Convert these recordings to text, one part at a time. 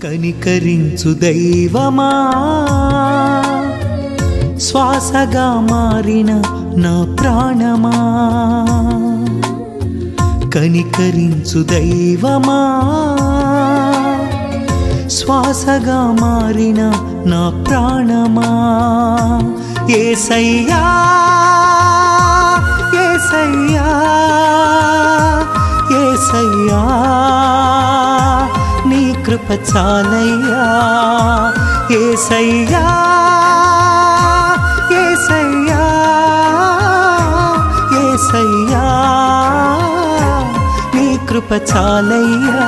కనికరించు దైవమా శ్వాసగా మారిన నా ప్రాణమా కనికరించు దైవమా శ్వాసగా మారిన నా ప్రాణమా యేసయ్యా యేసయ్యా యేసయ్యా నీ కృప చాలయ్యా యేసయ్యా యేసయ్యా యేసయ్యా నీ కృప చాలయ్యా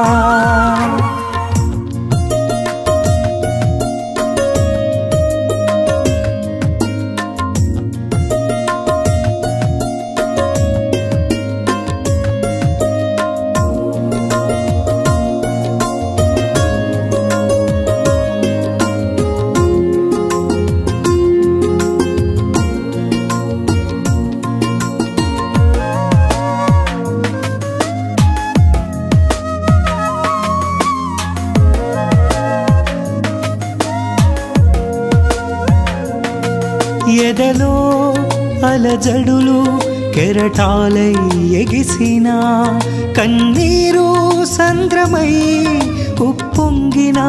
ఎదలో అలజడులు కెరటాలై ఎగిసిన కన్నీరు సంద్రమై ఉప్పొంగినా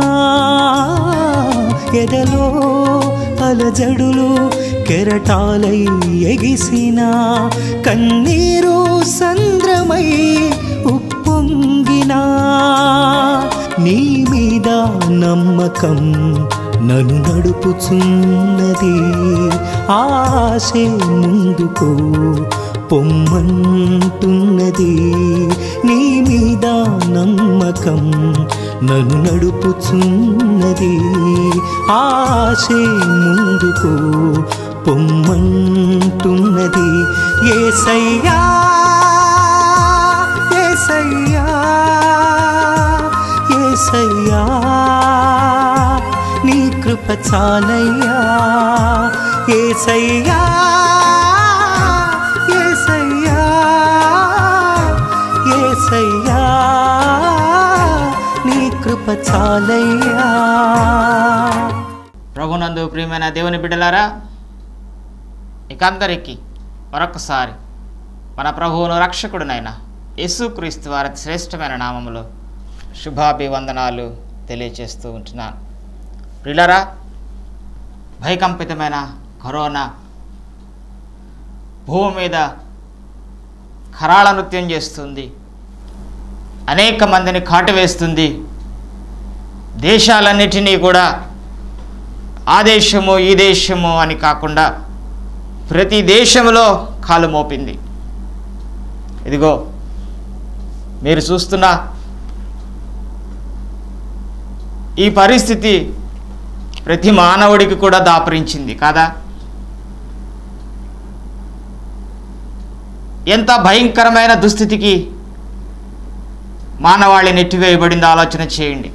ఎదలో అలజడులు కెరటాలై ఎగిసిన కన్నీరు సంద్రమై ఉప్పొంగినా నీ మీద నమ్మకం నన్ను నడుపుచున్నది ఆశే ముందుకు పొమ్మంటున్నది నీ మీద నమ్మకం నన్ను నడుపుచున్నది ఆశే ముందుకు పొమ్మంటున్నది యేసయ్యా యేసయ్యా యేసయ్యా నీ కృప చాలయ్యా యేసయ్యా యేసయ్యా యేసయ్యా నీ కృప చాలయ్యా ప్రభునందు ప్రియమైన దేవుని బిడ్డలారా ఇకందరికీ మరొకసారి మన ప్రభువును రక్షకుడునైన యేసుక్రీస్తు వారి శ్రేష్టమైన నామములో శుభాభివందనాలు తెలియజేస్తూ ఉంటున్నాను. ప్రియులారా, భయకంపితమైన కరోనా భూమి మీద కరాళ నృత్యం చేస్తుంది, అనేక మందిని కాటువేస్తుంది. దేశాలన్నిటినీ కూడా ఆ దేశము ఈ దేశము అని కాకుండా ప్రతి దేశంలో కాలు మోపింది. ఇదిగో మీరు చూస్తున్న ఈ పరిస్థితి ప్రతి మానవుడికి కూడా దాపురించింది కాదా? ఎంత భయంకరమైన దుస్థితికి మానవాళి నెట్టివేయబడిందో ఆలోచన చేయండి.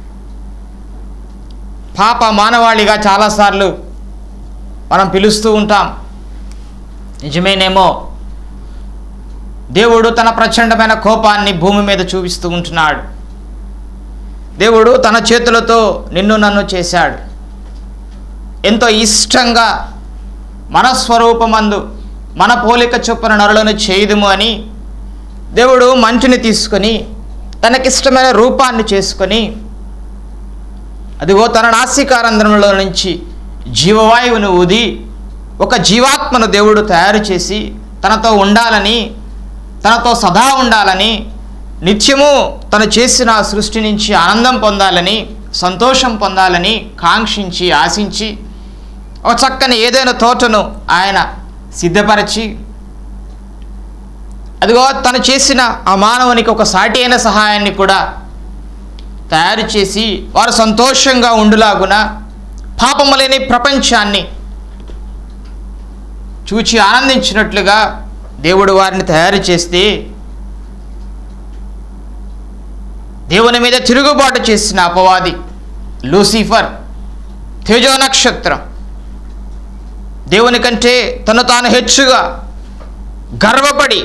పాప మానవాళిగా చాలాసార్లు మనం పిలుస్తూ ఉంటాం. నిజమేనేమో, దేవుడు తన ప్రచండమైన కోపాన్ని భూమి మీద చూపిస్తూ ఉంటున్నాడు. దేవుడు తన చేతులతో నిన్ను నన్ను చేశాడు. ఎంతో ఇష్టంగా మన స్వరూపమందు మన పోలిక చొప్పున నరులను చేయుదుము అని దేవుడు మంచుని తీసుకొని తనకిష్టమైన రూపాన్ని చేసుకొని అదిగో తన నాసికారంధ్రంలో నుంచి జీవవాయువును ఊది ఒక జీవాత్మను దేవుడు తయారు చేసి తనతో ఉండాలని, తనతో సదా ఉండాలని, నిత్యము తను చేసిన సృష్టి నుంచి ఆనందం పొందాలని, సంతోషం పొందాలని కాంక్షించి ఆశించి ఒక చక్కని ఏదైనా తోటను ఆయన సిద్ధపరిచి అదిగో తను చేసిన ఆ మానవునికి ఒక సాటి అయిన సహాయాన్ని కూడా తయారు చేసి వారు సంతోషంగా ఉండులాగున పాపము లేని ప్రపంచాన్ని చూచి ఆనందించినట్లుగా దేవుడు వారిని తయారు చేస్తే దేవుని మీద తిరుగుబాటు చేసిన అపవాది లూసిఫర్ తేజో నక్షత్రం దేవుని కంటే తను తాను హెచ్చుగా గర్వపడి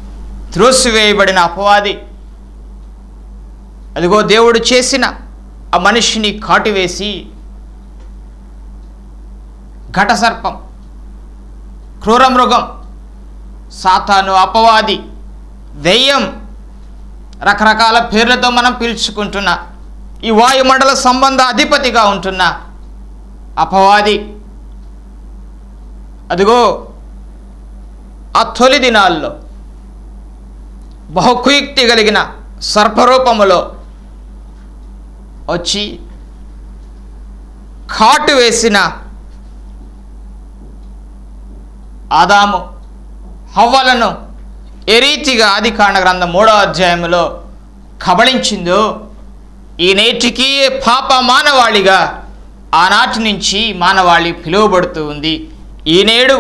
త్రోసివేయబడిన అపవాది అదిగో దేవుడు చేసిన ఆ మనిషిని కాటివేసి ఘటసర్పం, క్రూరమృగం, సాతాను, అపవాది, దెయ్యం, రకరకాల పేర్లతో మనం పిలుచుకుంటున్న ఈ వాయుమండల సంబంధ అధిపతిగా ఉంటున్న అపవాది అదిగో ఆ తొలి దినాల్లో బహుకుయుక్తి కలిగిన సర్పరూపములో వచ్చి కాటు వేసిన ఆదాము హవ్వలను ఏ రీతిగా ఆదికాండ గ్రంథం 3వ అధ్యాయంలో కబళించిందో ఈ నేటికి పాప మానవాళిగా ఆనాటి నుంచి మానవాళి పిలువబడుతూ ఉంది. ఈనేడు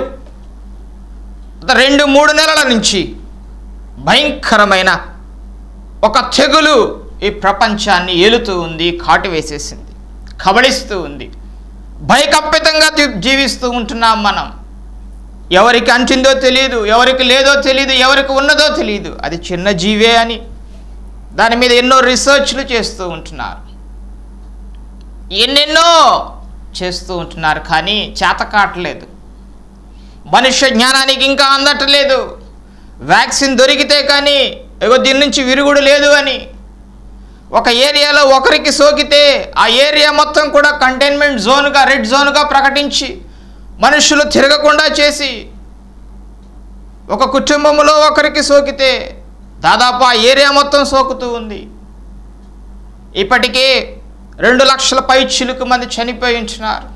2-3 నెలల నుంచి భయంకరమైన ఒక తెగులు ఈ ప్రపంచాన్ని ఏలుతూ ఉంది, కాటు వేసేసింది, కబళిస్తూ ఉంది. భయకంపితంగా జీవిస్తూ ఉంటున్నాం మనం. ఎవరికి అంటిందో తెలియదు, ఎవరికి లేదో తెలియదు, ఎవరికి ఉన్నదో తెలియదు. అది చిన్న జీవే అని దాని మీద ఎన్నో రీసెర్చ్లు చేస్తూ ఉంటున్నారు, ఎన్నెన్నో చేస్తూ ఉంటున్నారు, కానీ చేత కావట్లేదు. మనుష్య జ్ఞానానికి ఇంకా అందట్లేదు. వ్యాక్సిన్ దొరికితే కానీ దీని నుంచి విరుగుడు లేదు అని. ఒక ఏరియాలో ఒకరికి సోకితే ఆ ఏరియా మొత్తం కూడా కంటైన్మెంట్ జోన్గా, రెడ్ జోన్గా ప్రకటించి మనుషులు తిరగకుండా చేసి, ఒక కుటుంబంలో ఒకరికి సోకితే దాదాపు ఆ ఏరియా మొత్తం సోకుతూ ఉంది. ఇప్పటికే 2 లక్షల పైచిలుకు మంది చనిపోయి ఉంటున్నారు.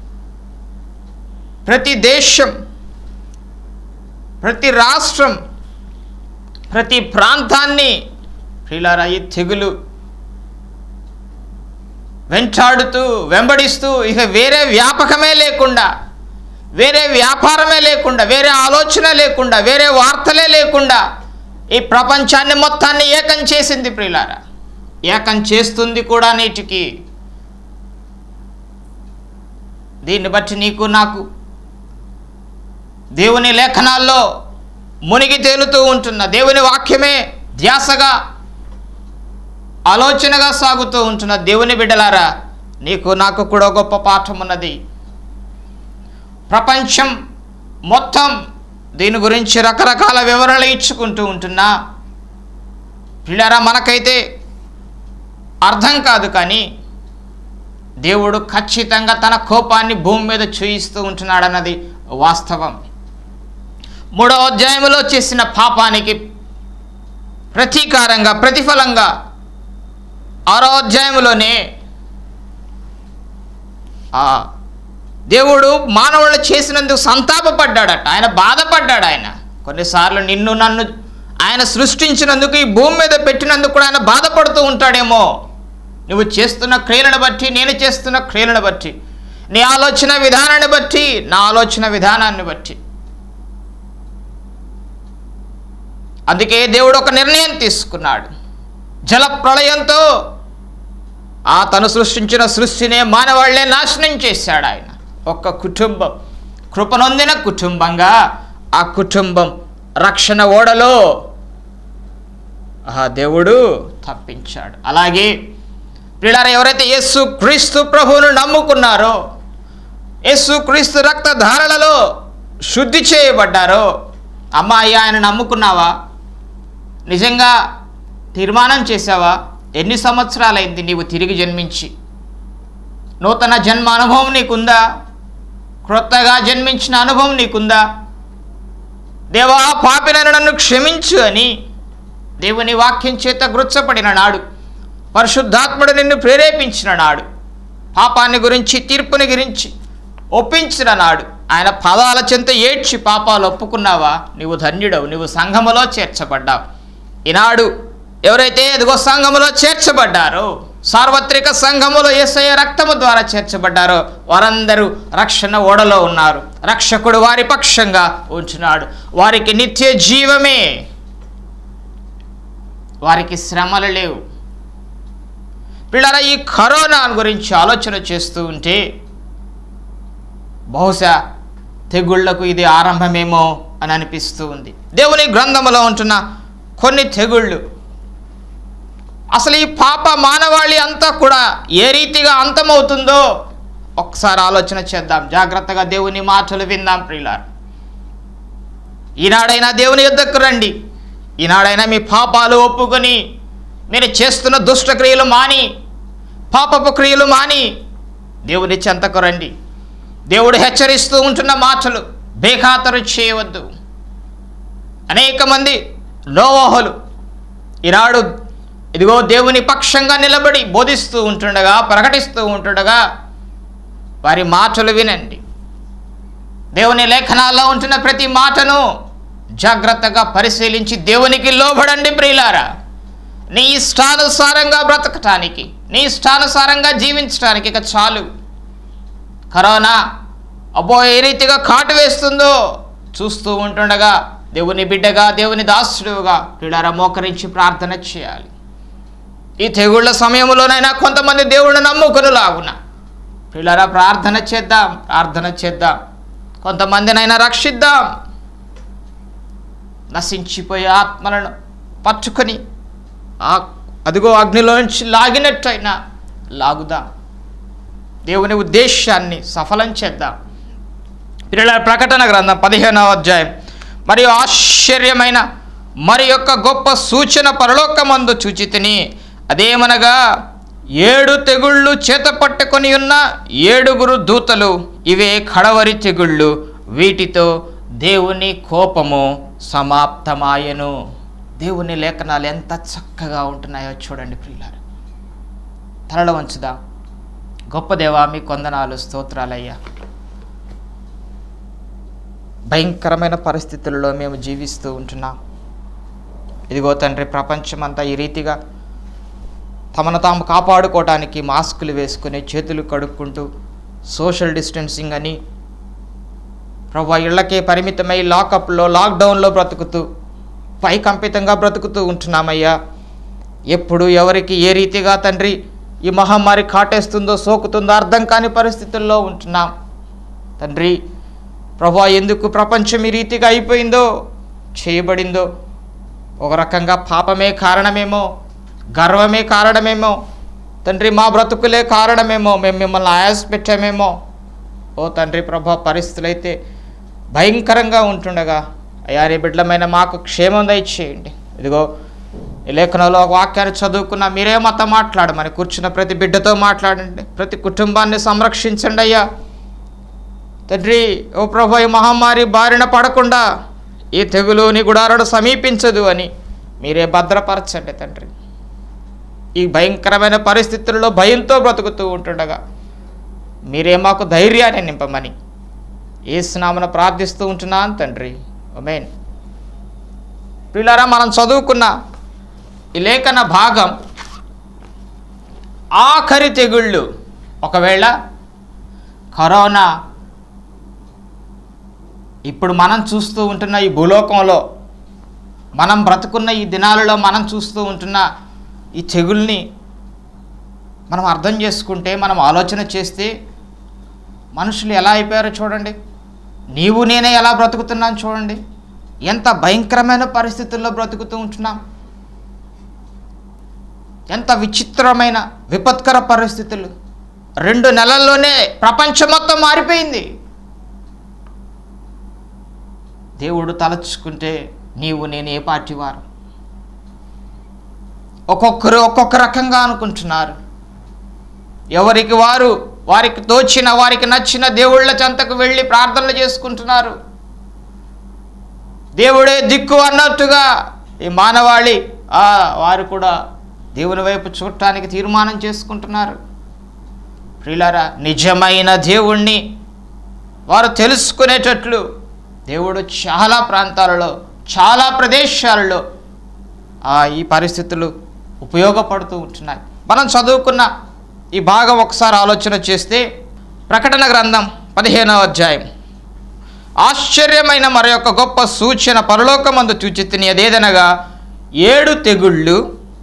ప్రతి దేశం, ప్రతి రాష్ట్రం, ప్రతి ప్రాంతాన్ని ప్రియులారా ఈ తెగులు వెంటాడుతూ వెంబడిస్తూ ఇక వేరే వ్యాపకమే లేకుండా, వేరే వ్యాపారమే లేకుండా, వేరే ఆలోచన లేకుండా, వేరే వార్తలే లేకుండా ఈ ప్రపంచాన్ని మొత్తాన్ని ఏకం చేసింది. ప్రియులారా ఏకం చేస్తుంది కూడా నేటికి. దీన్ని బట్టి నీకు నాకు దేవుని లేఖనాల్లో మునిగి తేలుతూ ఉంటున్న దేవుని వాక్యమే ధ్యాసగా, ఆలోచనగా సాగుతూ ఉంటున్న దేవుని బిడ్డలారా, నీకు నాకు కూడా గొప్ప పాఠం ఉన్నది. ప్రపంచం మొత్తం దీని గురించి రకరకాల వివరణలు ఇచ్చుకుంటూ ఉంటున్నా పిల్లరా మనకైతే అర్థం కాదు. కానీ దేవుడు ఖచ్చితంగా తన కోపాన్ని భూమి మీద చూయిస్తూ ఉంటున్నాడన్నది వాస్తవం. 3వ అధ్యాయంలో చేసిన పాపానికి ప్రతీకారంగా, ప్రతిఫలంగా 6వ అధ్యాయంలోనే దేవుడు మానవులను చేసినందుకు సంతాపపడ్డాడట. ఆయన బాధపడ్డాడు. ఆయన కొన్నిసార్లు నిన్ను నన్ను ఆయన సృష్టించినందుకు, ఈ భూమి మీద పెట్టినందుకు కూడా ఆయన బాధపడుతూ ఉంటాడేమో. నువ్వు చేస్తున్న క్రియలను బట్టి, నేను చేస్తున్న క్రియలను బట్టి, నీ ఆలోచన విధానాన్ని బట్టి, నా ఆలోచన విధానాన్ని బట్టి. అందుకే దేవుడు ఒక నిర్ణయం తీసుకున్నాడు. జల ప్రళయంతో తను సృష్టించిన సృష్టినే, మానవాళ్లే నాశనం చేశాడు ఆయన. ఒక్క కుటుంబం, కృపనొందిన కుటుంబంగా ఆ కుటుంబం రక్షణ ఓడలో దేవుడు తప్పించాడు. అలాగే ప్రియులారా, ఎవరైతే యేసు క్రీస్తు ప్రభువును నమ్ముకున్నారో, యేసు క్రీస్తు రక్తధారలలో శుద్ధి చేయబడ్డారో, అమ్మాయి ఆయన నమ్ముకున్నావా? నిజంగా తీర్మానం చేసావా? ఎన్ని సంవత్సరాలైంది నీవు తిరిగి జన్మించి? నూతన జన్మ అనుభవం నీకుందా? క్రొత్తగా జన్మించిన అనుభవం నీకుందా? దేవా, పాపినైన నన్ను క్షమించు అని దేవుని వాక్యం చేత గుర్చపడిన నాడు, పరిశుద్ధాత్ముడు నిన్ను ప్రేరేపించిన నాడు, పాపాన్ని గురించి, తీర్పుని గురించి ఒప్పించిన నాడు, ఆయన పాదాల చెంత ఏడ్చి పాపాలు ఒప్పుకున్నావా? నీవు ధన్యుడవు, నీవు సంఘములో చేర్చబడ్డావు. ఈనాడు ఎవరైతే ఎదుగో సంఘములో చేర్చబడ్డారో, సార్వత్రిక సంఘములో యేసయ్య రక్తము ద్వారా చేర్చబడ్డారో, వారందరూ రక్షణ ఓడలో ఉన్నారు. రక్షకుడు వారి పక్షంగా ఉంచున్నాడు. వారికి నిత్య జీవమే, వారికి శ్రమలు లేవు. పిల్లల, ఈ కరోనా గురించి ఆలోచన చేస్తూ ఉంటే బహుశా తెగుళ్లకు ఇది ఆరంభమేమో అని అనిపిస్తూ ఉంది. దేవుని గ్రంథములో ఉంటున్న కొన్ని తెగుళ్ళు అసలు ఈ పాప మానవాళి అంతా కూడా ఏ రీతిగా అంతమవుతుందో ఒకసారి ఆలోచన చేద్దాం. జాగ్రత్తగా దేవుని మాటలు విందాం ప్రియులారా. ఈనాడైనా దేవుని యొద్దకు రండి. ఈనాడైనా మీ పాపాలు ఒప్పుకొని మీరు చేస్తున్న దుష్ట క్రియలు మాని, పాపపు క్రియలు మాని దేవుని చెంతకు రండి. దేవుడు హెచ్చరిస్తూ ఉంటున్న మాటలు బేఖాతరు చేయవద్దు. అనేక మంది నోవాహులు ఈనాడు ఇదిగో దేవుని పక్షంగా నిలబడి బోధిస్తూ ఉంటుండగా, ప్రకటిస్తూ ఉంటుండగా వారి మాటలు వినండి. దేవుని లేఖనాల్లో ఉంటున్న ప్రతి మాటను జాగ్రత్తగా పరిశీలించి దేవునికి లోబడండి ప్రియులారా. నీ ఇష్టానుసారంగా బ్రతకటానికి, నీ ఇష్టానుసారంగా జీవించడానికి ఇక చాలు. కరోనా అబ్బో ఏ రీతిగా కాటు వేస్తుందో చూస్తూ ఉంటుండగా దేవుని బిడ్డగా, దేవుని దాసుడుగా ప్రియులారా మోకరించి ప్రార్థన చేయాలి. ఈ తెగుళ్ళ సమయంలోనైనా కొంతమంది దేవుడిని నమ్ముకుని లాగున ప్రియులారా ప్రార్థన చేద్దాం. కొంతమందినైనా రక్షిద్దాం. నశించిపోయే ఆత్మలను పట్టుకొని అదిగో అగ్నిలో నుంచి లాగినట్టయినా లాగుదాం. దేవుని ఉద్దేశాన్ని సఫలం చేద్దాం. ప్రియులారా ప్రకటన గ్రంథం 15వ అధ్యాయం మరియు ఆశ్చర్యమైన మరి యొక్క గొప్ప సూచన పరలోకమందు చూచితిని. అదేమనగా 7 తెగుళ్ళు చేత పట్టుకొని ఉన్న 7 దూతలు, ఇవే కడవరి తెగుళ్ళు, వీటితో దేవుని కోపము సమాప్తమాయెను. దేవుని లేఖనాలు ఎంత చక్కగా ఉంటున్నాయో చూడండి ప్రియులారా. తలలో వంచుదా. గొప్ప దేవా మీ కొందనాలు, స్తోత్రాలయ్యా. భయంకరమైన పరిస్థితుల్లో మేము జీవిస్తూ ఉంటున్నాం. ఇదిగో తండ్రి, ప్రపంచమంతా ఈ రీతిగా తమను తాము కాపాడుకోవటానికి మాస్కులు వేసుకుని చేతులు కడుక్కుంటూ సోషల్ డిస్టెన్సింగ్ అని ప్రభా ఇళ్లకే పరిమితమై లాకప్లో, లాక్డౌన్లో బ్రతుకుతూ పైకంపితంగా బ్రతుకుతూ ఉంటున్నామయ్యా. ఎప్పుడు ఎవరికి ఏ రీతిగా తండ్రి ఈ మహమ్మారి కాటేస్తుందో, సోకుతుందో అర్థం కాని పరిస్థితుల్లో ఉంటున్నాం తండ్రి. ప్రభా ఎందుకు ప్రపంచం ఈ రీతిగా అయిపోయిందో, చేయబడిందో, ఒక రకంగా పాపమే కారణమేమో, గర్వమే కారణమేమో తండ్రి, మా బ్రతుకులే కారణమేమో, మేము మిమ్మల్ని ఆయాస పెట్టామేమో. ఓ తండ్రి ప్రభా, పరిస్థితులు అయితే భయంకరంగా ఉంటుండగా అయ్యా నీ బిడ్డలమైన మాకు క్షేమం దయచేయండి. ఇదిగో ఈ లేఖనంలో ఒక వాక్యాన్ని చదువుకున్నా, మీరే మాతో మాట్లాడమని కూర్చున్న ప్రతి బిడ్డతో మాట్లాడండి, ప్రతి కుటుంబాన్ని సంరక్షించండి అయ్యా తండ్రి. ఓ ప్రభా, ఈ మహమ్మారి బారిన పడకుండా ఈ తెగులు నీ గుడారను సమీపించదు అని మీరే భద్రపరచండి తండ్రి. ఈ భయంకరమైన పరిస్థితుల్లో భయంతో బ్రతుకుతూ ఉంటుండగా మీరే మాకు ధైర్యాన్ని నింపమని యేసు నామమున ప్రార్థిస్తూ ఉంటున్నాను తండ్రి. ఆమేన్. ప్రియులారా, మనం చదువుకున్న ఈ లేఖన భాగం ఆఖరి తెగుళ్ళు, ఒకవేళ కరోనా ఇప్పుడు మనం చూస్తూ ఉంటున్న ఈ భూలోకంలో, మనం బ్రతుకున్న ఈ దినాలలో మనం చూస్తూ ఉంటున్న ఈ తెగుల్ని మనం అర్థం చేసుకుంటే, మనం ఆలోచన చేస్తే మనుషులు ఎలా అయిపోయారో చూడండి. నీవు నేనే ఎలా బ్రతుకుతున్నాను చూడండి. ఎంత భయంకరమైన పరిస్థితుల్లో బ్రతుకుతూ ఉంటున్నాం. ఎంత విచిత్రమైన విపత్కర పరిస్థితులు. 2 నెలల్లోనే ప్రపంచం మొత్తం మారిపోయింది. దేవుడు తలచుకుంటే నీవు నేను ఏ పార్టీ వారు? ఒక్కొక్కరు ఒక్కొక్క రకంగా అనుకుంటున్నారు. ఎవరికి వారు, వారికి తోచిన, వారికి నచ్చిన దేవుళ్ళ చెంతకు వెళ్ళి ప్రార్థనలు చేసుకుంటున్నారు. దేవుడే దిక్కు అన్నట్టుగా ఈ మానవాళి వారు కూడా దేవుని వైపు చూడటానికి తీర్మానం చేసుకుంటున్నారు. ప్రియులారా, నిజమైన దేవుణ్ణి వారు తెలుసుకునేటట్లు దేవుడు చాలా ప్రాంతాలలో, చాలా ప్రదేశాలలో ఈ పరిస్థితులు ఉపయోగపడుతూ ఉంటున్నాయి. మనం చదువుకున్న ఈ భాగం ఒకసారి ఆలోచన చేస్తే, ప్రకటన గ్రంథం 15వ అధ్యాయం, ఆశ్చర్యమైన మరి యొక్క గొప్ప సూచన పరలోకమందు చూచితిని. అదేదనగా 7 తెగుళ్ళు,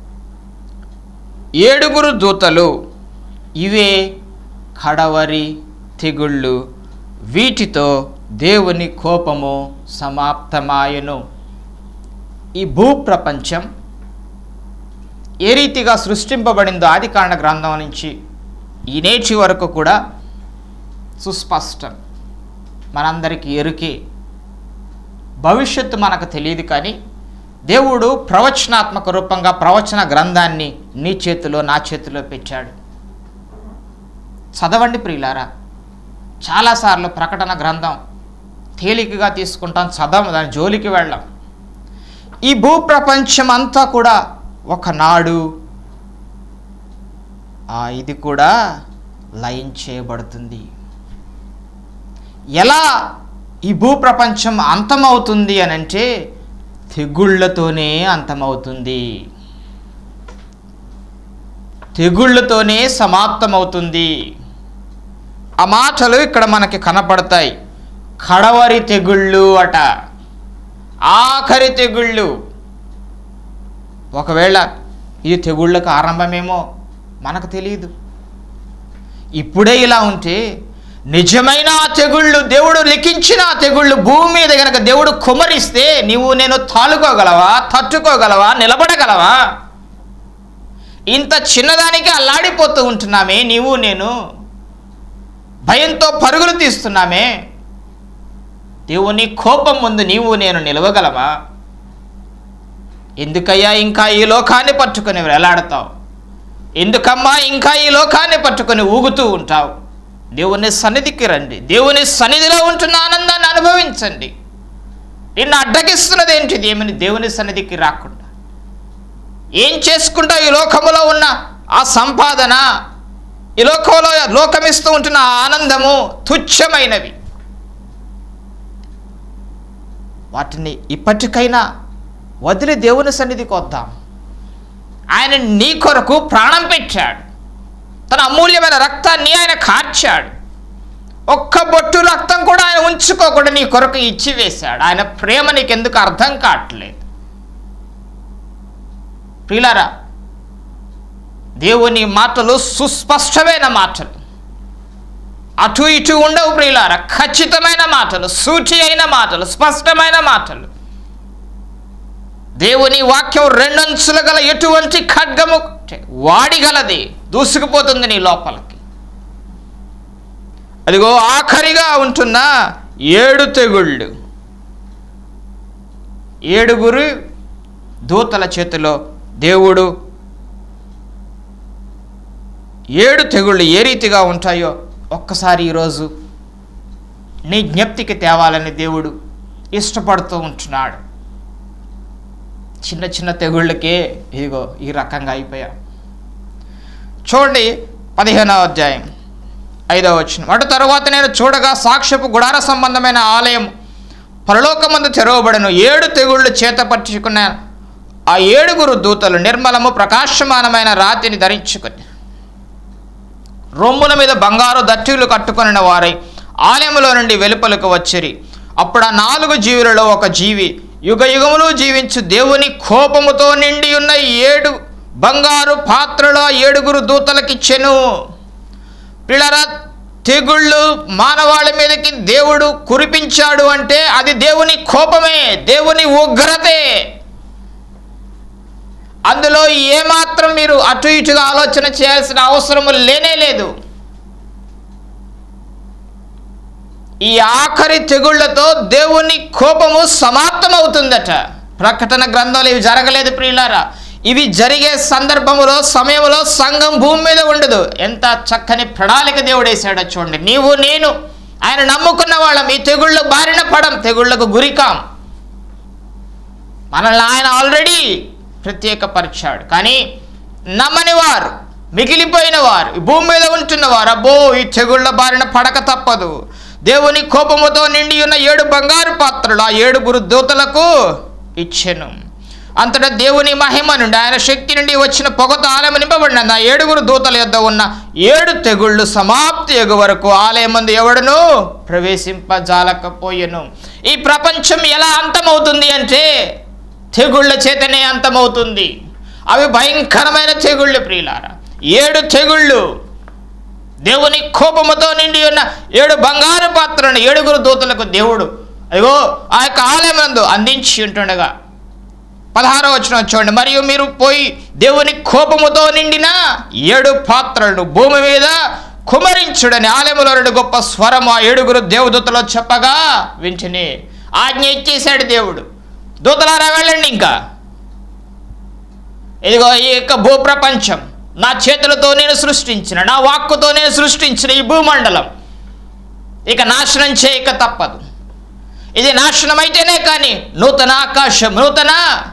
7 దూతలు, ఇవే కడవరి తెగుళ్ళు, వీటితో దేవుని కోపము సమాప్తమాయెను. ఈ భూప్రపంచం ఏ రీతిగా సృష్టింపబడిందో ఆదికాండ గ్రంథం నుంచి ఈ నేటి వరకు కూడా సుస్పష్టం, మనందరికీ ఎరుకే. భవిష్యత్తు మనకు తెలియదు, కానీ దేవుడు ప్రవచనాత్మక రూపంగా ప్రవచన గ్రంథాన్ని నీ చేతిలో నా చేతిలో పెట్టాడు. చదవండి ప్రియులారా. చాలాసార్లు ప్రకటన గ్రంథం తేలికగా తీసుకుంటాం, చదవం, దాని జోలికి వెళ్ళాం. ఈ భూప్రపంచం అంతా కూడా ఒకనాడు ఇది కూడా లయం చేయబడుతుంది. ఎలా ఈ భూప్రపంచం అంతమవుతుంది అని అంటే తెగుళ్ళతోనే అంతమవుతుంది, తెగుళ్ళతోనే సమాప్తమవుతుంది. ఆ మాటలు ఇక్కడ మనకి కనపడతాయి. కడవరి తెగుళ్ళు అట, ఆఖరి తెగుళ్ళు. ఒకవేళ ఈ తెగుళ్ళకు ఆరంభమేమో మనకు తెలియదు. ఇప్పుడే ఇలా ఉంటే నిజమైన ఆ తెగుళ్ళు, దేవుడు లిఖించిన ఆ తెగుళ్ళు భూమి మీద కనుక దేవుడు కుమరిస్తే నీవు నేను తాలుకోగలవా, తట్టుకోగలవా, నిలబడగలవా? ఇంత చిన్నదానికి అల్లాడిపోతూ ఉంటున్నామే నీవు నేను, భయంతో పరుగులు తీస్తున్నామే. దేవుని కోపం ముందు నీవు నేను నిలవగలవా? ఎందుకయ్యా ఇంకా ఈ లోకాన్ని పట్టుకొని వేలాడతావు? ఎందుకమ్మా ఇంకా ఈ లోకాన్ని పట్టుకొని ఊగుతూ ఉంటావు? దేవుని సన్నిధికి రండి, దేవుని సన్నిధిలో ఉంటున్న ఆనందాన్ని అనుభవించండి. నిన్ను అడ్డగిస్తున్నది ఏంటిది? ఏమని దేవుని సన్నిధికి రాకుండా ఏం చేసుకుంటావు? ఈ లోకములో ఉన్న ఆ సంపాదన, ఈ లోకంలో లోకమిస్తూ ఉంటున్న ఆనందము తుచ్చమైనవి. వాటిని ఇప్పటికైనా వదిలి దేవుని సన్నిధికి వద్దాం. ఆయన నీ కొరకు ప్రాణం పెట్టాడు, తన అమూల్యమైన రక్తాన్ని ఆయన కార్చాడు. ఒక్క బొట్టు రక్తం కూడా ఆయన ఉంచుకోకుండా నీ కొరకు ఇచ్చివేశాడు. ఆయన ప్రేమ నీకెందుకు అర్థం కావట్లేదు? ప్రియులారా, దేవుని మాటలు సుస్పష్టమైన మాటలు, అటు ఇటు ఉండవు ప్రియులారా. ఖచ్చితమైన మాటలు, సూచి అయిన మాటలు, స్పష్టమైన మాటలు. దేవుని వాక్యం రెండంచులు గల ఎటువంటి ఖడ్గము వాడిగలది, దూసుకుపోతుంది నీ లోపలికి. అదిగో ఆఖరిగా ఉంటున్న 7 తెగుళ్ళు, 7 దూతల చేతిలో దేవుడు 7 తెగుళ్ళు ఏ రీతిగా ఉంటాయో ఒక్కసారి ఈరోజు నీ జ్ఞప్తికి తేవాలని దేవుడు ఇష్టపడుతూ ఉంటున్నాడు. చిన్న చిన్న తెగుళ్ళకే ఇదిగో ఈ రకంగా అయిపోయా. చూడండి 15వ అధ్యాయం 5వ వచనం. అటు తరువాత నేను చూడగా సాక్ష్యపు గుడార సంబంధమైన ఆలయం పరలోకమందు తెరవబడను. 7 తెగుళ్ళు చేత పట్టుకున్న ఆ 7 దూతలు నిర్మలము ప్రకాశమానమైన రాతిని ధరించుకొని రొమ్ముల మీద బంగారు దట్టీలు కట్టుకొనిన వారై ఆలయములో నుండి వెలుపలకు వచ్చిరి. అప్పుడు ఆ 4 జీవులలో ఒక జీవి యుగ యుగములు జీవించు దేవుని కోపముతో నిండి ఉన్న 7 బంగారు పాత్రలు ఆ 7 దూతలకిచ్చెను. పిల్లరా, తెగుళ్ళు మానవాళి మీదకి దేవుడు కురిపించాడు అంటే అది దేవుని కోపమే, దేవుని ఉగ్రతే. అందులో ఏమాత్రం మీరు అటు ఇటుగా ఆలోచన చేయాల్సిన అవసరము లేనే లేదు. ఈ ఆఖరి తెగుళ్లతో దేవుని కోపము సమాప్తమవుతుందట. ప్రకటన గ్రంథంలో ఇవి జరగలేదు ప్రియులారా. ఇవి జరిగే సందర్భములో సమయంలో సంఘం భూమి మీద ఉండదు. ఎంత చక్కని ప్రణాళిక దేవుడు వేసాడో చూడండి. నీవు నేను ఆయన నమ్ముకున్న వాళ్ళం ఈ తెగుళ్ళ బారిన పడం, తెగుళ్లకు గురికాం. మనల్ని ఆయన ఆల్రెడీ ప్రత్యేకపరిచాడు. కానీ నమ్మని వారు, మిగిలిపోయిన వారు, ఈ భూమి మీద ఉంటున్నవారు అబ్బో ఈ తెగుళ్ళ బారిన పడక తప్పదు. దేవుని కోపముతో నిండి ఉన్న 7 బంగారు పాత్రలు ఆ 7 దూతలకు ఇచ్చెను. అంతటా దేవుని మహిమ నుండి ఆయన శక్తి నుండి వచ్చిన పొగతో ఆలయం నింపబడిన ఆ 7 దూతల యొద్ద ఉన్న 7 తెగుళ్ళు సమాప్తి అగు వరకు ఆలయమందు ఎవడును ప్రవేశింపజాలకపోయెను. ఈ ప్రపంచం ఎలా అంతమవుతుంది అంటే తెగుళ్ళ చేతనే అంతమవుతుంది. అవి భయంకరమైన తెగుళ్ళు ప్రియులారా. 7 తెగుళ్ళు దేవుని కోపముతో నిండి ఉన్న 7 బంగారు పాత్రలను 7 దూతలకు దేవుడు అయ్యో ఆ యొక్క ఆలయమందు అందించి ఉంటుండగా 16వ వచనం చూడండి. మరియు మీరు పోయి దేవుని కోపముతో నిండిన 7 పాత్రలను భూమి మీద కుమరించుడని ఆలయములో 2 గొప్ప స్వరము ఆ 7 దేవదూతలు చెప్పగా వింటిని. ఆజ్ఞ ఇచ్చేశాడు దేవుడు, దూతలారా వెళ్ళండి, ఇంకా ఇదిగో ఈ యొక్క భూప్రపంచం నా చేతులతో నేను సృష్టించిన, నా వాక్కుతో నేను సృష్టించిన ఈ భూమండలం ఇక నాశనం చేయక తప్పదు. ఇది నాశనం అయితేనే కానీ నూతన ఆకాశం, నూతన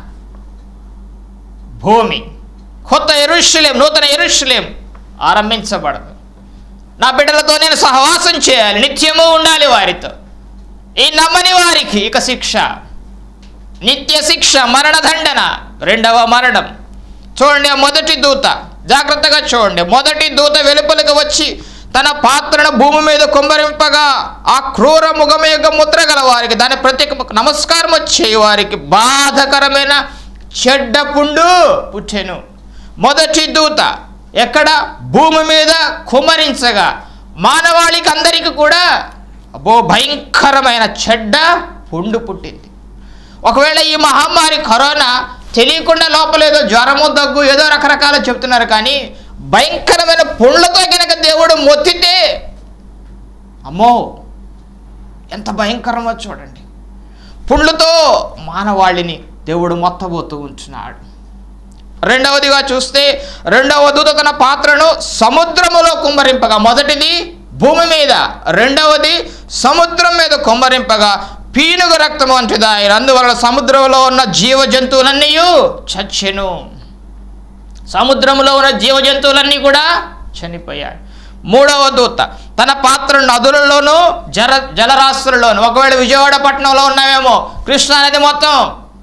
భూమి, కొత్త యెరూషలేం, నూతన యెరూషలేం ఆరంభించబడదు. నా బిడ్డలతో నేను సహవాసం చేయాలి, నిత్యము ఉండాలి వారితో. ఈ నమ్మని వారికి ఇక శిక్ష, నిత్య శిక్ష, మరణదండన, 2వ మరణం. చూడండి, ఆ మొదటి దూత, జాగ్రత్తగా చూడండి. మొదటి దూత వెలుపలికి వచ్చి తన పాత్రను భూమి మీద కుమ్మరింపగా ఆ క్రూర ముఖమేగ ముద్ర గల వారికి, దాని ప్రత్యేక నమస్కారం వచ్చే వారికి బాధకరమైన చెడ్డ పుండు పుట్టెను. మొదటి దూత ఎక్కడ? భూమి మీద కుమ్మరించగా మానవాళికి అందరికీ కూడా భయంకరమైన చెడ్డ పుండు పుట్టింది. ఒకవేళ ఈ మహమ్మారి కరోనా తెలియకుండా లోపల ఏదో జ్వరము, దగ్గు, ఏదో రకరకాలు చెప్తున్నారు, కానీ భయంకరమైన పుండ్లతో కనుక దేవుడు మొత్తితే అమ్మో ఎంత భయంకరమో చూడండి. పుండ్లతో మానవాళిని దేవుడు మొత్తబోతూ ఉంటున్నాడు. 2వదిగా చూస్తే 2వ దూత తన పాత్రను సముద్రములో కుమ్మరింపగా, మొదటిది భూమి మీద, 2వది సముద్రం మీద కుమ్మరింపగా పీనుగు రక్తం వంటిది ఆయన, అందువలన సముద్రంలో ఉన్న జీవ జంతువులన్నీ చచ్చెను. సముద్రంలో ఉన్న జీవ జంతువులన్నీ కూడా చనిపోయాయి. 3వ దూత తన పాత్రను నదులలోనూ జలరాశులలోను, ఒకవేళ విజయవాడ పట్టణంలో ఉన్నామేమో, కృష్ణా నది మొత్తం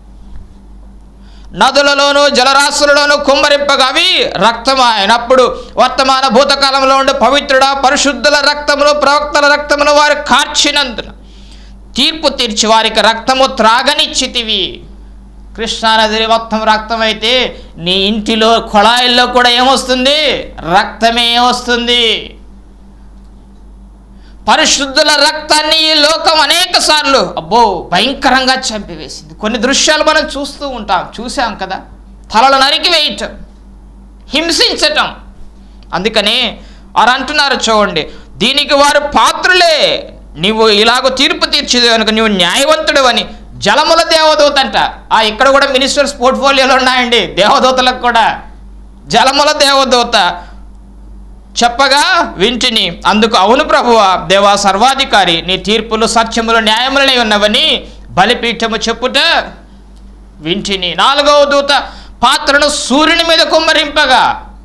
నదులలోను జలరాశులలోను కుమ్మరింపగా అవి రక్తమాయనప్పుడు వర్తమాన భూతకాలంలో ఉండే పవిత్రుడ పరిశుద్ధుల రక్తమును, ప్రవక్తల రక్తమును వారు కార్చినందున తీర్పు తీర్చి వారికి రక్తము త్రాగనిచ్చితివి. కృష్ణానది మొత్తం రక్తమైతే నీ ఇంటిలో కొళాయిల్లో కూడా ఏమొస్తుంది? రక్తమే వస్తుంది. పరిశుద్ధుల రక్తాన్ని ఈ లోకం అనేక సార్లు భయంకరంగా చంపివేసింది. కొన్ని దృశ్యాలు మనం చూస్తూ ఉంటాం, చూసాం కదా, తలలు నరికి వేయటం, హింసించటం. అందుకని వారు అంటున్నారు చూడండి, దీనికి వారు పాత్రులే, నీవు ఇలాగ తీర్పు తీర్చేది కనుక నీవు న్యాయవంతుడు అని. జలముల దేవదూత అంట. ఇక్కడ కూడా మినిస్టర్స్ పోర్ట్ఫోలియోలో ఉన్నాయండి దేవదూతలకు కూడా. జలముల దేవదూత చెప్పగా వింటిని. అందుకు అవును ప్రభువా, దేవా సర్వాధికారి, నీ తీర్పులు సత్యములు న్యాయములనే ఉన్నవని బలిపీఠము చెప్పుట వింటిని. 4వ దూత పాత్రను సూర్యుని మీద కుమ్మరింపగా,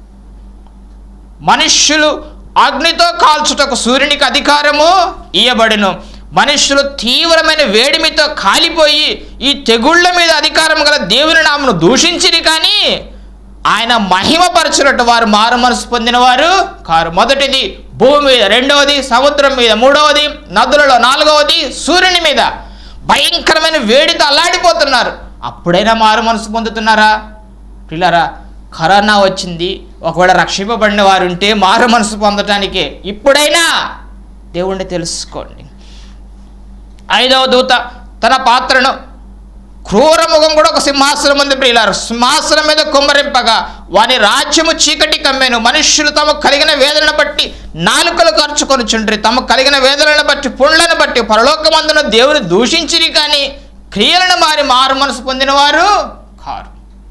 మనుష్యులు అగ్నితో కాల్చుటకు సూర్యునికి అధికారము ఇయ్యబడును. మనుష్యులు తీవ్రమైన వేడిమితో కాలిపోయి ఈ తెగుళ్ల మీద అధికారం గల దేవుని నామను దూషించిరి, కానీ ఆయన మహిమపరచునట్టు వారు మారు మనసు పొందిన వారు కారు. మొదటిది భూమి మీద, 2వది సముద్రం మీద, 3వది నదులలో, 4వది సూర్యుని మీద భయంకరమైన వేడితో అల్లాడిపోతున్నారు. అప్పుడైనా మారు మనసు పొందుతున్నారా? పిల్లరా, కరోనా వచ్చింది, ఒకవేళ రక్షింపబడిన వారు ఉంటే మారు మనసు పొందటానికే ఇప్పుడైనా దేవుణ్ణి తెలుసుకోండి. 5వ దూత తన పాత్రను, క్రూర ముఖం కూడా ఒక సింహాసనం ఉంది ప్రియులారు, సింహాసనం మీద కుమ్మరింపగా వాని రాజ్యము చీకటి కమ్మెను. మనుష్యులు తమకు కలిగిన వేదనను బట్టి నాలుకలు ఖర్చుకొనుచుండ్రి, తమకు కలిగిన వేదనను బట్టి పుండ్లను బట్టి పరలోకమందున దేవుని దూషించిరి, కానీ క్రియలను మారు మనసు పొందిన వారు కారు.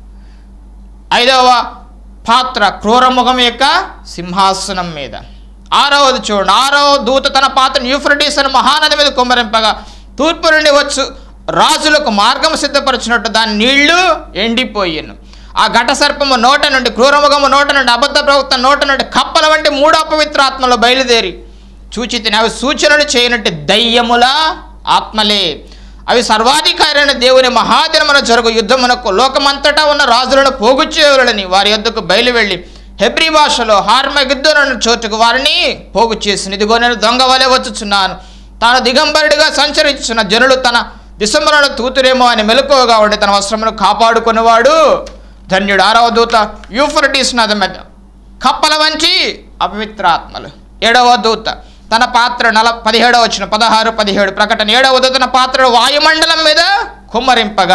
5వ పాత్ర క్రూరముఖం యొక్క సింహాసనం మీద. 6వది చూడండి, 6వ దూత తన పాత్రను యూఫ్రటీస్ అనే మహానది మీద కుమ్మరింపగా తూర్పు నుండి వచ్చు రాజులకు మార్గం సిద్ధపరచినట్టు దాని నీళ్లు ఎండిపోయాను. ఆ ఘట సర్పము నోట నుండి, క్రూరముఖము నోట నుండి, అబద్ధ ప్రవక్త నోట నుండి కప్పల వంటి 3 అపవిత్ర ఆత్మలు బయలుదేరి చూచితిని. అవి సూచనలు చేయనట్టు దయ్యముల ఆత్మలే. అవి సర్వాధికారి అయిన దేవుని మహాదినమున జరుగు యుద్ధమునకు లోకమంతటా ఉన్న రాజులను పోగుచేయులని వారి యొద్దకు బయలు వెళ్ళి హెబ్రీ భాషలో హార్మగిద్దోను అను చోటుకు వారిని పోగు చేసి, ఇదిగో నేను దొంగ వలె వచ్చుచున్నాను, తాను దిగంబరుడిగా సంచరించిన జనులు తన దిశములను తూతురేమో అని మెలకువగా ఉండి తన వస్త్రమును కాపాడుకునేవాడు ధన్యుడు. 6వ దూత యూఫ్రటీస్ నది మీద కప్పల వంటి అపవిత్ర ఆత్మలు. 7వ దూత తన పాత్ర 17వ వచనం 16, 17 ప్రకటన. 7వ దూత తన పాత్ర వాయుమండలం మీద కుమ్మరింపగా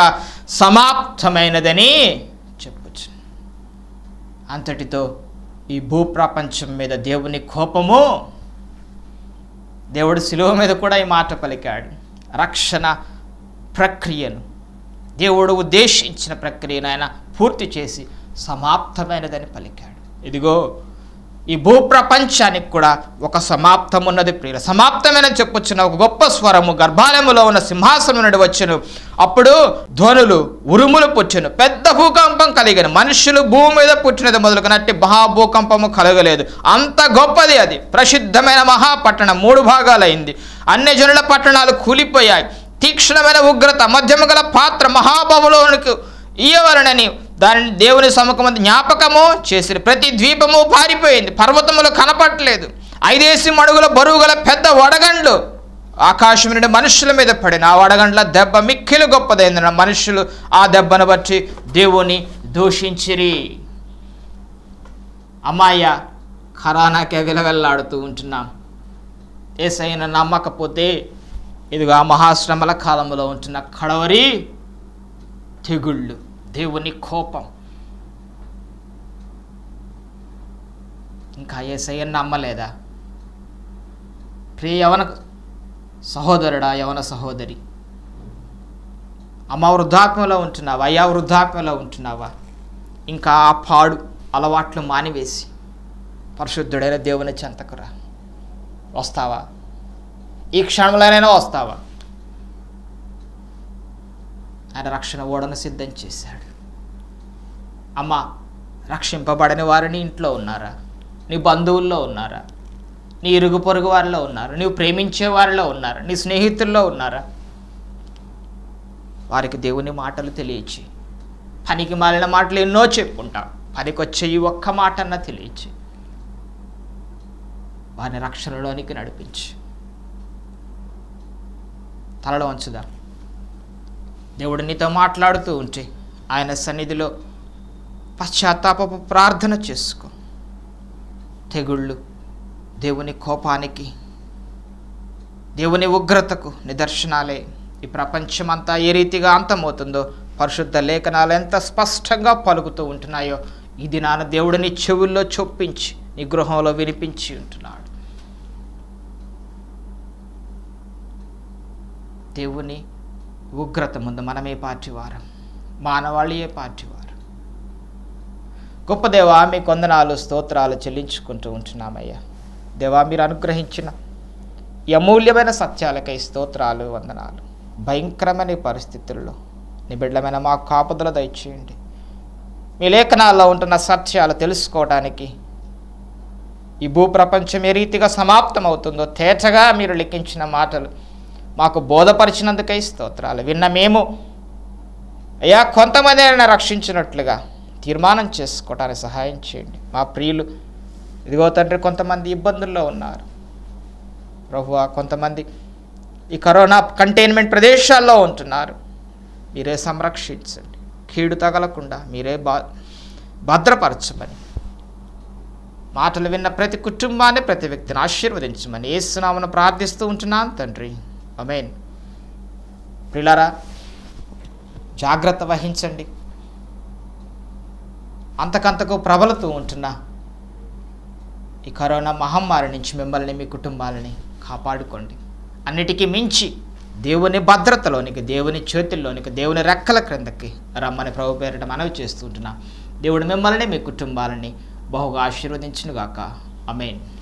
సమాప్తమైనదని చెప్పచ్చు. అంతటితో ఈ భూప్రపంచం మీద దేవుని కోపము, దేవుడు శిలువ మీద కూడా ఈ మాట పలికాడు. రక్షణ ప్రక్రియను, దేవుడు ఉద్దేశించిన ప్రక్రియను ఆయన పూర్తి చేసి సమాప్తమైనదని పలికాడు. ఇదిగో ఈ భూప్రపంచానికి కూడా ఒక సమాప్తం ఉన్నది ప్రియుల. సమాప్తమైనని చెప్పొచ్చిన ఒక గొప్ప స్వరము గర్భాలయములో ఉన్న సింహాసనం నుండి వచ్చెను. అప్పుడు ధ్వనులు, ఉరుములు పుచ్చెను, పెద్ద భూకంపం కలిగిన. మనుషులు భూమి మీద పుట్టినది మొదలుకున్నట్టు మహాభూకంపము కలగలేదు. అంత గొప్పది అది. ప్రసిద్ధమైన మహాపట్టణం 3 భాగాలైంది. అన్ని జనుల పట్టణాలు కూలిపోయాయి. తీక్ష్ణమైన ఉగ్రత, మధ్యము గల పాత్ర మహాబబులోనుకు ఇయ్యవలనని దానిని దేవుని సముఖమందు జ్ఞాపకము చేసి ప్రతి ద్వీపము పారిపోయింది. పర్వతములు కనపడలేదు. 5 అడుగుల బరువు గల పెద్ద వడగండ్లు ఆకాశం నుండి మనుషుల మీద పడిన. ఆ వడగండ్ల దెబ్బ మిక్కిలి గొప్పదైంది. మనుషులు ఆ దెబ్బను బట్టి దేవుని దూషించిరి. అమ్మాయ్య కరోనాకే విలవెల్లాడుతూ ఉంటున్నాం. యేసయ్యను నమ్మకపోతే ఇదిగో ఆ మహాశ్రమల కాలంలో ఉంటున్న కడవరి తెగుళ్ళు, దేవుని కోపం. ఇంకా యేసయ్యను నమ్మలేదా? ప్రియ యవన సహోదరుడా, యవన సహోదరి, అమ్మ వృద్ధాప్యంలో ఉంటున్నావా? అయ్యా వృద్ధాప్యంలో ఉంటున్నావా? ఇంకా ఆ పాడు అలవాట్లు మానివేసి పరిశుద్ధుడైన దేవుని చెంతకురా. వస్తావా? ఈ క్షణంలోనైనా వస్తావా? ఆయన రక్షణ ఓడను సిద్ధం చేశాడు. అమ్మ, రక్షింపబడని వారు నీ ఇంట్లో ఉన్నారా? నీ బంధువుల్లో ఉన్నారా? నీ ఇరుగు పొరుగు వారిలో ఉన్నారా? నీవు ప్రేమించే వారిలో ఉన్నారా? నీ స్నేహితుల్లో ఉన్నారా? వారికి దేవుని మాటలు తెలియచి, పనికి మాలిన మాటలు ఎన్నో చెప్పుకుంటాం, పనికొచ్చే ఈ ఒక్క మాటన్నా తెలియచి వారిని రక్షణలోనికి నడిపించి. తలలో వంచుదా. దేవుడు నీతో మాట్లాడుతూ ఉంటే ఆయన సన్నిధిలో పశ్చాత్తాపపు ప్రార్థన చేసుకో. తెగుళ్ళు దేవుని కోపానికి, దేవుని ఉగ్రతకు నిదర్శనాలే. ఈ ప్రపంచమంతా ఏ రీతిగా అంతమవుతుందో పరిశుద్ధ లేఖనాలు ఎంత స్పష్టంగా పలుకుతూ ఉంటున్నాయో ఈ దినాన దేవుడు నీ చెవుల్లో చొప్పించి నీ గృహంలో వినిపించి ఉంటున్నాడు. దేవుని ఉగ్రత ముందు మనమే పార్టీవారం, మానవాళి ఏ పార్టీవారం. గొప్ప దేవా, మీ కొందనాలు స్తోత్రాలు చెల్లించుకుంటూ ఉంటున్నామయ్యా. దేవా, మీరు అనుగ్రహించిన ఈ అమూల్యమైన సత్యాలకై స్తోత్రాలు, వందనాలు. భయంకరమైన పరిస్థితుల్లో నీ బిడ్డలమైన మా కాపుదల దయచేయండి. మీ లేఖనాల్లో ఉంటున్న సత్యాలు తెలుసుకోవడానికి ఈ భూప్రపంచం ఏ రీతిగా సమాప్తం అవుతుందో తేటగా మీరు లిఖించిన మాటలు మాకు బోధపరిచినందుకై స్తోత్రాలు. విన్న మేము అయ్యా కొంతమంది అయినా రక్షించినట్లుగా తీర్మానం చేసుకోవడానికి సహాయం చేయండి. మా ప్రియులు ఇదిగో తండ్రి కొంతమంది ఇబ్బందుల్లో ఉన్నారు ప్రభువా. కొంతమంది ఈ కరోనా కంటైన్మెంట్ ప్రదేశాల్లో ఉంటున్నారు. మీరే సంరక్షించండి, కీడు తగలకుండా మీరే భద్రపరచమని, మాటలు విన్న ప్రతి కుటుంబాన్ని, ప్రతి వ్యక్తిని ఆశీర్వదించమని యేసు నామమున ప్రార్థిస్తూ ఉంటున్నాను తండ్రి. ఆమేన్. ప్రియులారా, జాగ్రత్త వహించండి. అంతకంతకు ప్రబలుతూ ఉంటున్న ఈ కరోనా మహమ్మారి నుంచి మిమ్మల్ని, మీ కుటుంబాలని కాపాడుకోండి. అన్నిటికీ మించి దేవుని భద్రతలోనికి, దేవుని చేతుల్లోనికి, దేవుని రెక్కల క్రిందకి రమ్మని ప్రభు పేరిట మనవి చేస్తూ ఉంటున్నా. దేవుడు మిమ్మల్ని, మీ కుటుంబాలని బహుగా ఆశీర్వదించునుగాక. ఆమేన్.